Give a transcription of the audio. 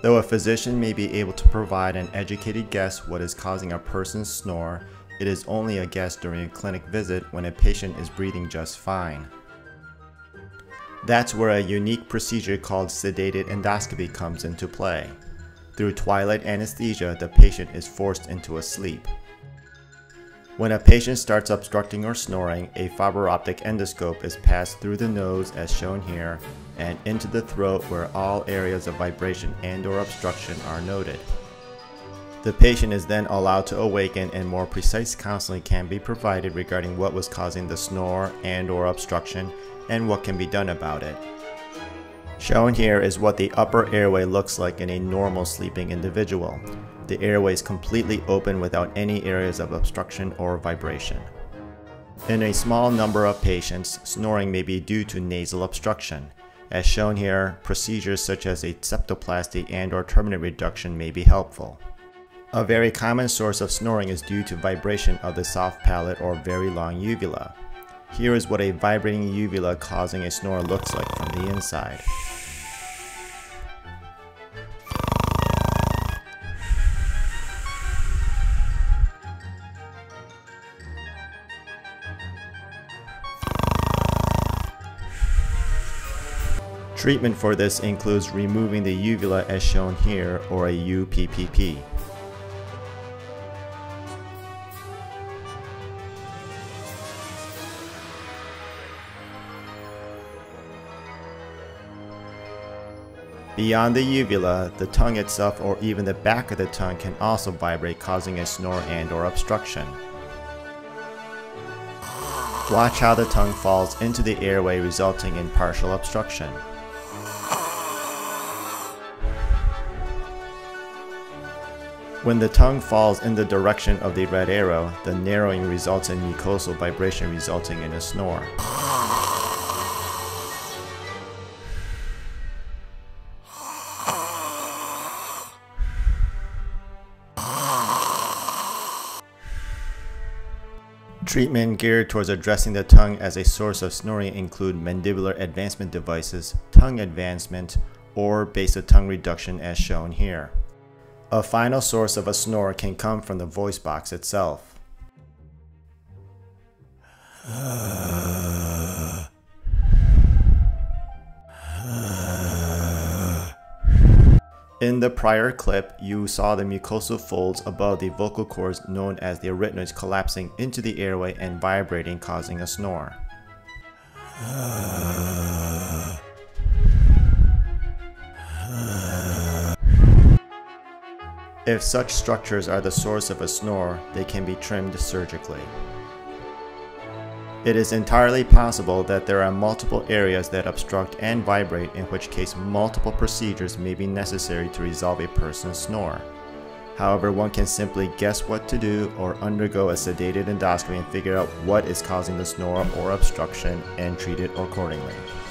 Though a physician may be able to provide an educated guess what is causing a person's snore, it is only a guess during a clinic visit when a patient is breathing just fine. That's where a unique procedure called sedated endoscopy comes into play. Through twilight anesthesia, the patient is forced into a sleep. When a patient starts obstructing or snoring, a fiber optic endoscope is passed through the nose as shown here and into the throat where all areas of vibration and/or obstruction are noted. The patient is then allowed to awaken and more precise counseling can be provided regarding what was causing the snore and/or obstruction and what can be done about it. Shown here is what the upper airway looks like in a normal sleeping individual. The airway is completely open without any areas of obstruction or vibration. In a small number of patients, snoring may be due to nasal obstruction. As shown here, procedures such as a septoplasty and/or turbinate reduction may be helpful. A very common source of snoring is due to vibration of the soft palate or very long uvula. Here is what a vibrating uvula causing a snore looks like from the inside. Treatment for this includes removing the uvula as shown here, or a UPPP. Beyond the uvula, the tongue itself or even the back of the tongue can also vibrate, causing a snore and/or obstruction. Watch how the tongue falls into the airway, resulting in partial obstruction. When the tongue falls in the direction of the red arrow, the narrowing results in mucosal vibration, resulting in a snore. Treatment geared towards addressing the tongue as a source of snoring include mandibular advancement devices, tongue advancement, or base of tongue reduction as shown here. A final source of a snore can come from the voice box itself. In the prior clip, you saw the mucosal folds above the vocal cords known as the arytenoids collapsing into the airway and vibrating, causing a snore. If such structures are the source of a snore, they can be trimmed surgically. It is entirely possible that there are multiple areas that obstruct and vibrate, in which case multiple procedures may be necessary to resolve a person's snore. However, one can simply guess what to do or undergo a sedated endoscopy and figure out what is causing the snore or obstruction and treat it accordingly.